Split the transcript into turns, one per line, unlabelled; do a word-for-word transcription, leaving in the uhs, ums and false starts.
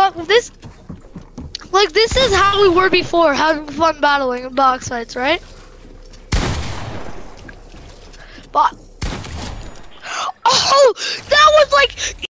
how this, like this is how we were before, having fun battling in box fights, right? But, oh, that was like.